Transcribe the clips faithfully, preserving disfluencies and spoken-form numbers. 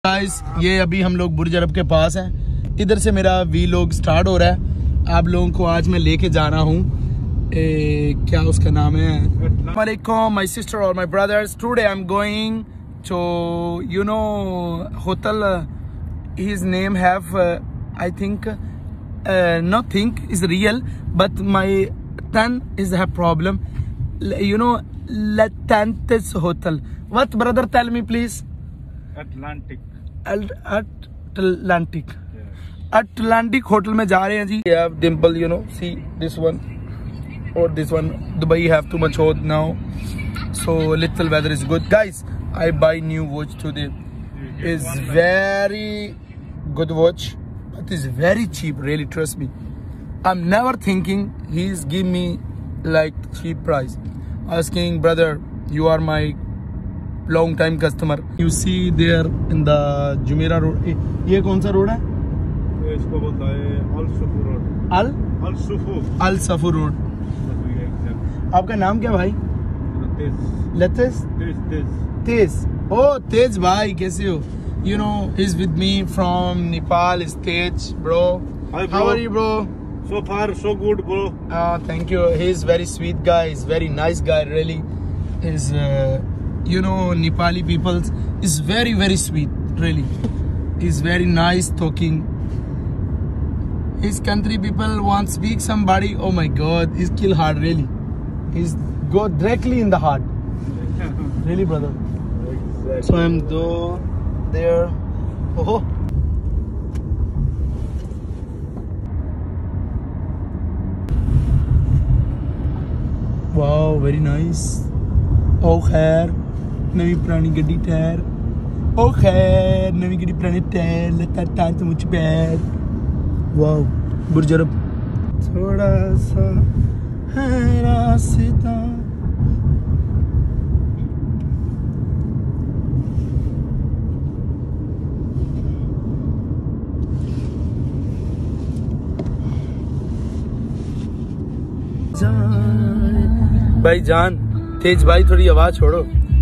Guys ये अभी हम लोग बुर्ज अरब के पास हैं। इधर से मेरा वी लोग स्टार्ट हो रहा है। आप लोगों को आज मैं लेके जाना हूँ, क्या उसका नाम है, वालेकुम माय सिस्टर और my brothers. Today I am going to you know hotel, his name have I think not think is real but my turn is have problem, you know Atlantis Hotel. What brother, tell me please? Atlantic. Atlantic. Yes. Atlantic Hotel में जा रहे हैं जी। We have dimple, you know, see this one or this one. Dubai have too much hot now, so little weather is good. Guys, I buy new watch today. It's very good watch, but it's very cheap. Really, trust me. I'm never thinking he's give me like cheap price. Asking brother, you are my long time customer. You see there in the jumeirah road. ये कौन सा road है? इसको बोलता है अल सफू road. अल अल सफू अल सफू road. आपका नाम क्या भाई? तेज। लतेश? तेज तेज तेज। ओ तेज भाई, कैसे हो? You know he's with me from Nepal. Is Tej bro? Hi, bro. How are you bro? So far so good bro. Uh, thank you. He's very sweet guy. He's very nice guy. Really, is uh, you know Nepali people is very very sweet. Really, he's very nice talking. His country people want speak somebody. Oh my God, he's kill hard. Really, he's go directly in the heart. Really, brother. Exactly. So I'm though there. Oh. Wow very nice. ओ खैर नवी पुरानी गड्डी tyre, ओ खैर नवी गड्डी पुराने tyre, लता टांच मुझ पैर। वाओ बुर्ज अरब थोड़ा सा है रास्ता। भाई जान, तेज भाई थोड़ी आवाज छोड़ो।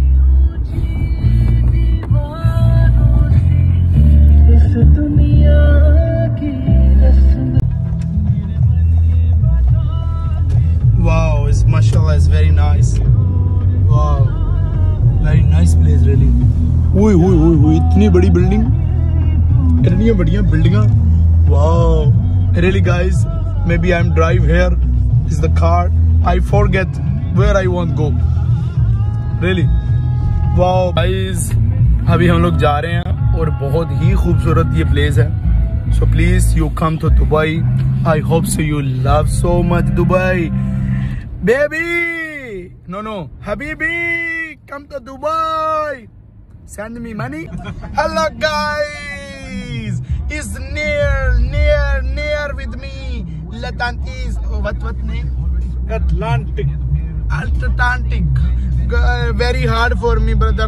Wow, it's mashallah, it's very nice. Wow, very nice place really. ओए ओए ओए ओए इतनी बड़ी बिल्डिंग, इतनी बढ़िया बिल्डिंगां। Wow, really guys, maybe I'm drive here. This is the car. I forget where I want go. Really? Wow guys, अभी हम लोग जा रहे हैं और बहुत ही खूबसूरत ये प्लेस है। So please you come to Dubai. I hope so you love so much Dubai. Baby, no no, Habibi, come to Dubai. Send me money. Hello guys, is near near near with me. Atlantis, oh, what what name? Atlantic. Atlantic. Uh, very hard for me, brother.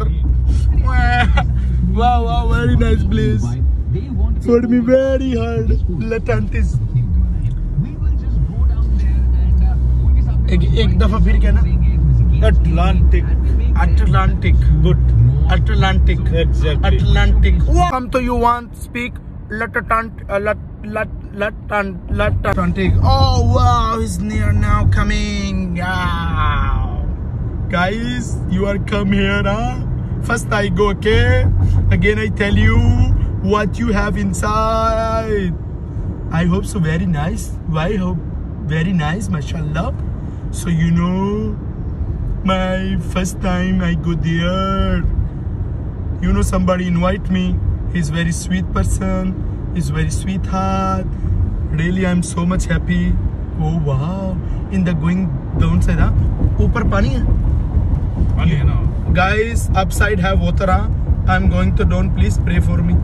Wow, wow, very nice place. For me, very hard. Atlantis. एक एक दफा फिर क्या ना? Atlantic. Atlantic. Good. Atlantic. Exactly. Atlantic. Come to you want speak Latant uh, lat lat Latant Latantic. Oh wow, he's near now coming. Wow. Guys, you are come here, huh? First I go, okay? Again I tell you what you have inside. I hope so very nice. I hope very nice, mashallah. So you know, my first time I go there. You know, somebody invite me. He's very sweet person. He's very sweetheart. Really, I'm so much happy. Oh wow! In the going down side, huh? ऊपर पानी है. पानी है ना. Guys, upside have water. Huh? I'm going to down. Please pray for me.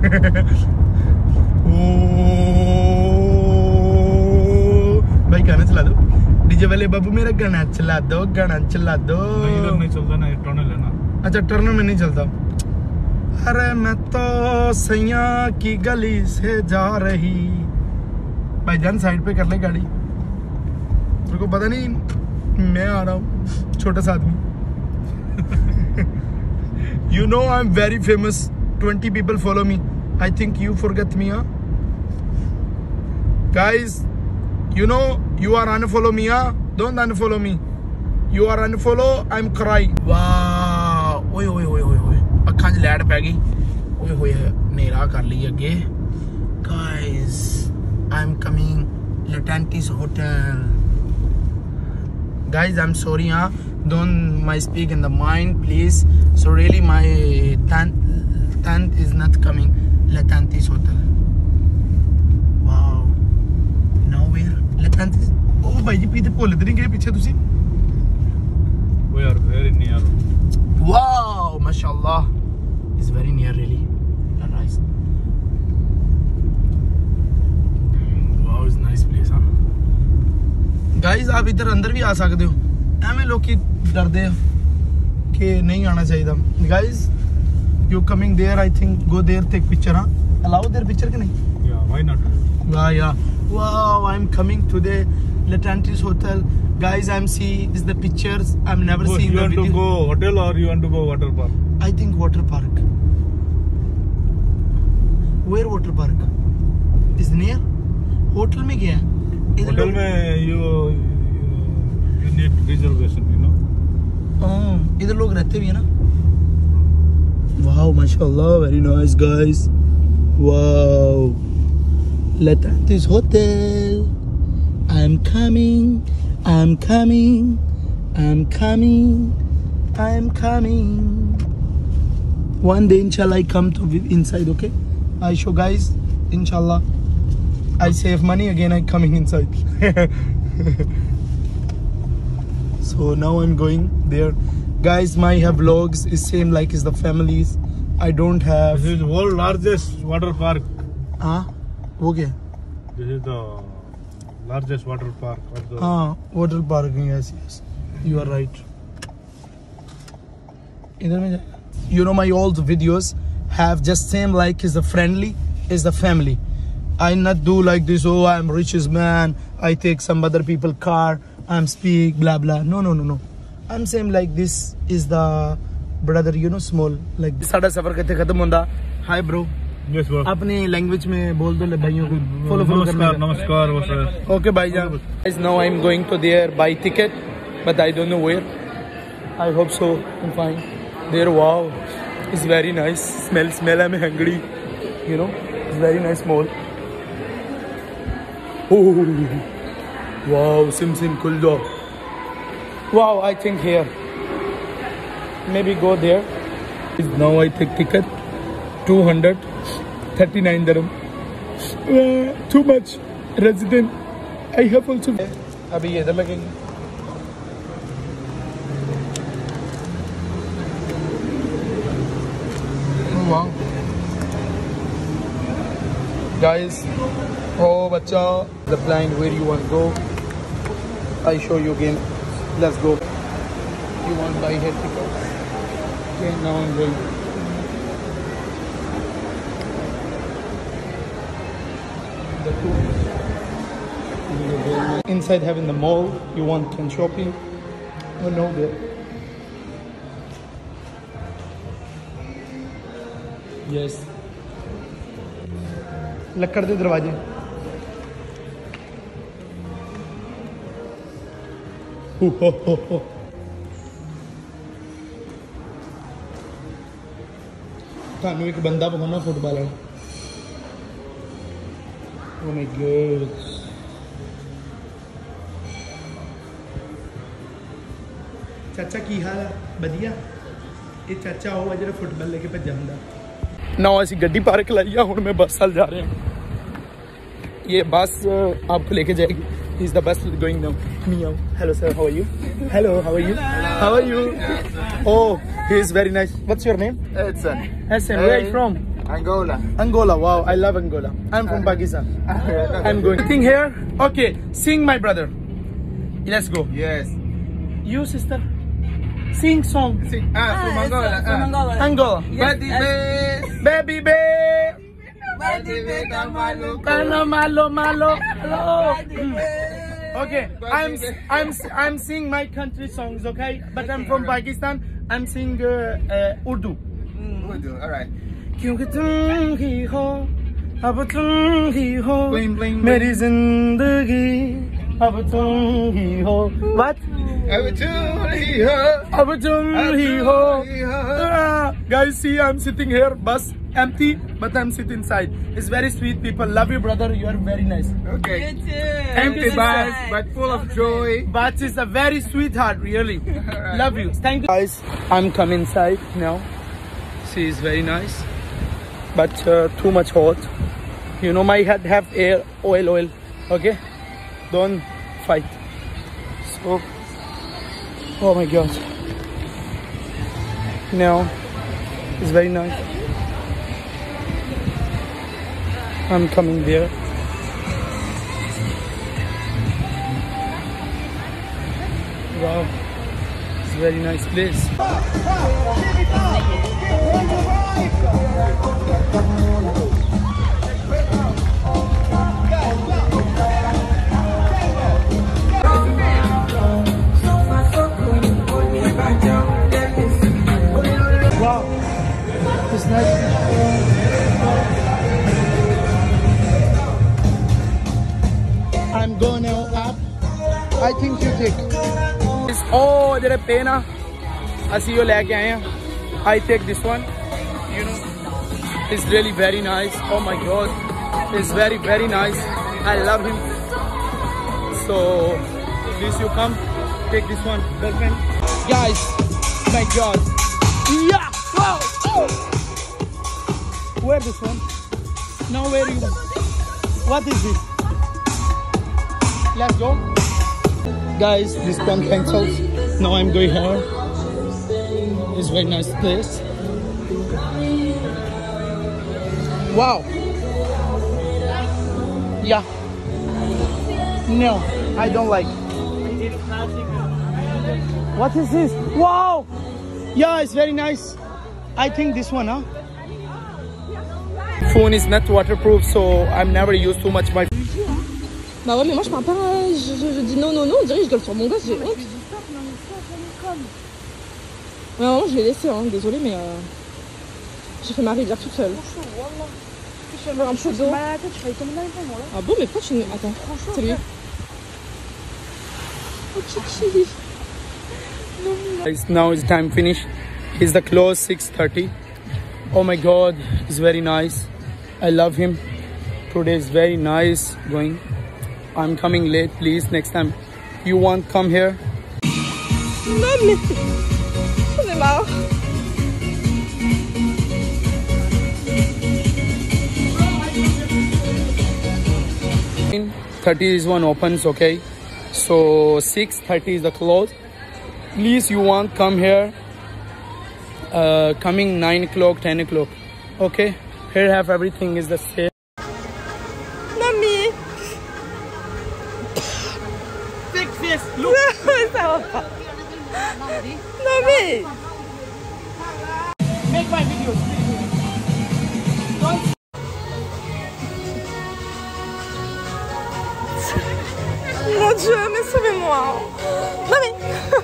Oh, भाई गाना चला दो. डीजे वाले बाबू मेरा गाना चला दो, गाना चला दो. इधर नहीं चलता ना, टनल है ना. अच्छा टर्नर में नहीं चलता। अरे मैं तो सैया की गली से जा रही। भाईजान साइड पे कर ले गाड़ी, मेरे को पता नहीं मैं आ रहा हूँ छोटा सा आदमी। You know I'm very famous twenty people follow me. I think you forget me, huh? Guys, you know you are unfollow me, huh? Don't unfollow me. You are unfollow, I'm crying. Wow. Oi, oi, oi, oi, oi. Akhan ch light pੈ ਗਈ. Oi, oi, nera kar li agge. Guys, I'm coming Atlantis Hotel. Guys, I'm sorry, huh? Don't my speak in the mind, please. So really, my tent, tent is not coming. Atlantis Hotel. Wow. Nowhere. Atlantis. Oh, भाई जी पीछे भूल नहीं गए पीछे तुसी. We are very near. Wow, mashallah. It's very near, really. Nice. Wow, it's nice place, huh? Guys, आप इधर अंदर भी आ सकते हो. ऐमें लोग की डरते हैं कि नहीं आना चाहिए. Guys, you coming there? I think go there, take picture, huh? Allow their picture के नहीं? Yeah, why not? Wow, yeah. Wow, I'm coming to the Atlantis Hotel. Guys, I'm seeing is the pictures. I'm never Oh, seen you the want video. to go hotel or you want to go water park? I think water park. Where water park? Is near? Hotel में क्या है? इधर Hotel लोग- में you, you you need reservation, you know. Oh, इधर लोग रहते भी है ना? Wow, mashallah, very nice, guys. Wow, Atlantis Hotel. I'm coming, I'm coming, I'm coming, I'm coming. One day, inshallah, I come to vi- inside. Okay, I show guys. Inshallah, I save money again. I coming inside. So now I'm going there. Guys, my have vlogs is same like is the families. I don't have. This is the world largest water park. हाँ, वो क्या? This is the largest water park of the. हाँ, water park. Yes, yes. You are right. इधर में जा. You know my old videos have just same like is the friendly is the family. I not do like this. Oh, I'm richest man. I take some other people car. I'm speak blah blah. No, no, no, no. I'm same like this is the brother. You know, small like. साड़ा सफर करते खत्म होंदा. Hi bro. Yes, bro. अपने language में बोल दो ले भाइयों को फॉलो फॉलो करने नमस्कार का. नमस्कार वो sir. Okay, bhaijan. Guys, now I'm going to there buy ticket, but I don't know where. I hope so. I'm fine. There, wow, it's very nice. Smell, smell. I'm hungry. You know, it's very nice mall. Oh, wow, sim sim cool dog. Wow, I think here. Maybe go there. Now I take ticket. two hundred thirty-nine dirham. Uh, too much. Resident. I have also. अभी ये इधर लगेंगे. Oh, wow. Guys, oh bacha, the blind where you want to go. I show you again. Let's go. You want to buy here ticket? Okay, now I'm going. The two. Inside having the mall, you want can shopping. Oh no, there. Yes. लक्कड़ दे दरवाजे. हो हो हो हो. थानू एक बंदा बनाना footballer. Oh my God. चाचा की हाल है? बढ़िया. ये चाचा हो ਜਿਹੜਾ ਫੁੱਟਬਾਲ ਲੈ ਕੇ ਭੱਜਾ ਹੁੰਦਾ. ना ਅਸੀਂ ਗੱਡੀ पार्क लाई है. ਹੁਣ मैं बस साल जा रहे हैं. ये बस आपको लेके जाएगी. Is the bus going now? Meow. Hello sir, how are you? Hello, how are you? How are you? Oh, he is very nice. What's your name? Edson. Hassan. Where are you from? Angola. Angola. Wow, I love Angola. I'm from Pakistan. I'm going. Anything here? Okay, sing my brother. Let's go. Yes. You sister, sing song. Sing. Ah, from Angola. From ah. Angola. Angola. Badi be. Baby babe. Badi be kamalu. Malo malo malo. Hello. Okay, I'm I'm I'm singing my country songs, okay? But I'm from Pakistan. I'm singing uh, uh, Urdu. Mm, Urdu. All right. क्योंकि तुम ही हो, अब तुम ही हो, Bling, bling, मेरी जिंदगी, अब तुम ही हो. What? अब तुम ही हो, अब तुम ही हो. Ah, guys, see, I'm sitting here, bus empty, but I'm sitting inside. It's very sweet people. Love you, brother. You are very nice. Okay. You too. Empty bus, but full of joy. But it's a very sweetheart, really. Love you. Thank you. Guys, I'm coming inside now. See, it's very nice, but uh, too much hot. You know, my head have air, oil, oil. Okay, don't fight. So, oh my God. Now, it's very nice. I'm coming there. Wow, it's a very nice place. Wow, it's nice. I'm going now up. I think you take. It's oh, there a pena. I see you leg. I take this one. You know, it's really very nice. Oh my God, it's very very nice. I love him. So please you come take this one, girlfriend. Guys, my God. Yeah. Wow. Where this one? Now where you? What is it? Let's go. Guys, this one cancels. Now I'm going here. It's a very nice place. Wow. Yeah. No, I don't like. What is this? Wow. Yeah, it's very nice. I think this one, huh? Phone is not waterproof, so I'm never used too much my. Bah ouais, mais moi je parle pas, je, je, je dis non, non, non, on dirait que je gueule sur mon gosse, j'ai honte. Ouais, vraiment, je l'ai laissé, hein, désolée, mais euh, j'ai fait ma rivière toute seule. Je vais un peu d'eau. Ah bon, mais pourquoi tu... Attends, c'est lui. Oh, Kiki. Guys, now it's time finish. He's the close six thirty. Oh my God, he's very nice. I love him. Today is very nice going. I'm coming late, please. Next time you want come here. Non mais j'en ai marre. thirty is one opens, okay? So six thirty is the close. Please you want come here. Uh, coming nine o'clock, ten o'clock. Okay? Here have everything is the same. Mamie. Big face, look. Ça va pas. Non mais. Make my videos, please. Mon Dieu, mais sauvez-moi. Non mais.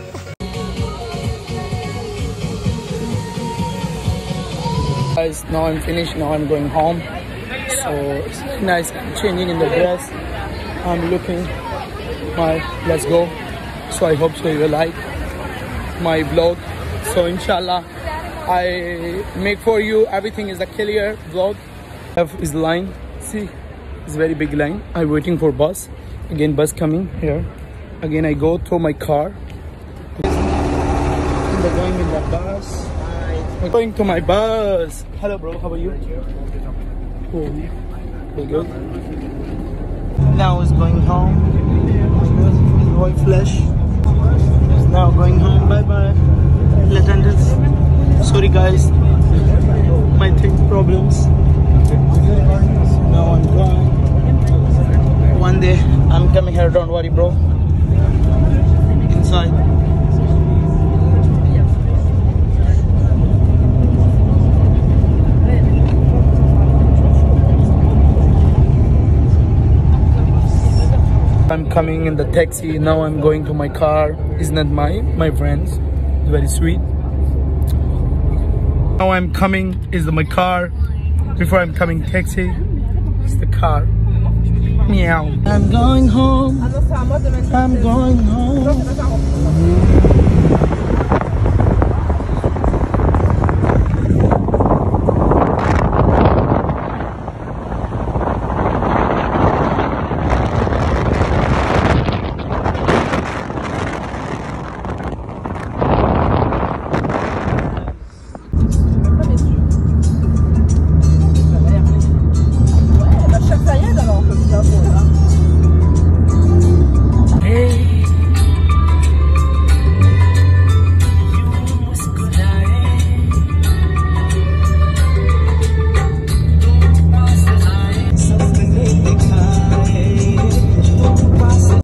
Guys, now I'm finished. Now I'm going home. So it's nice changing in the dress. I'm looking my let's go. So I hope so you like my vlog. So inshallah I make for you everything is a clear vlog. Have is line. See, it's very big line. I'm waiting for bus. Again bus coming here. Again I go to my car. And they're going in the bus. I'm going to my bus. Hello bro, how are you? Oh, very good. Now is going home. Roy Flesh is now going home. Bye bye. Atlantis. Sorry guys, my thing problems. So now I'm going. One day I'm coming here. Don't worry, bro. Inside. I'm coming in the taxi. Now I'm going to my car. It's not mine, my friends. It's very sweet. Now I'm coming is my car. Before I'm coming taxi, it's the car. Meow. I'm going home. I'm going home.